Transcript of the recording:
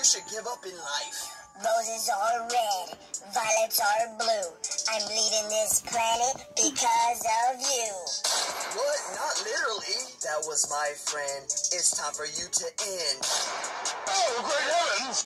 should give up in life. Roses are red, violets are blue. I'm leaving this planet because of you. What? Not literally. That was my friend. It's time for you to end. Oh, great heavens!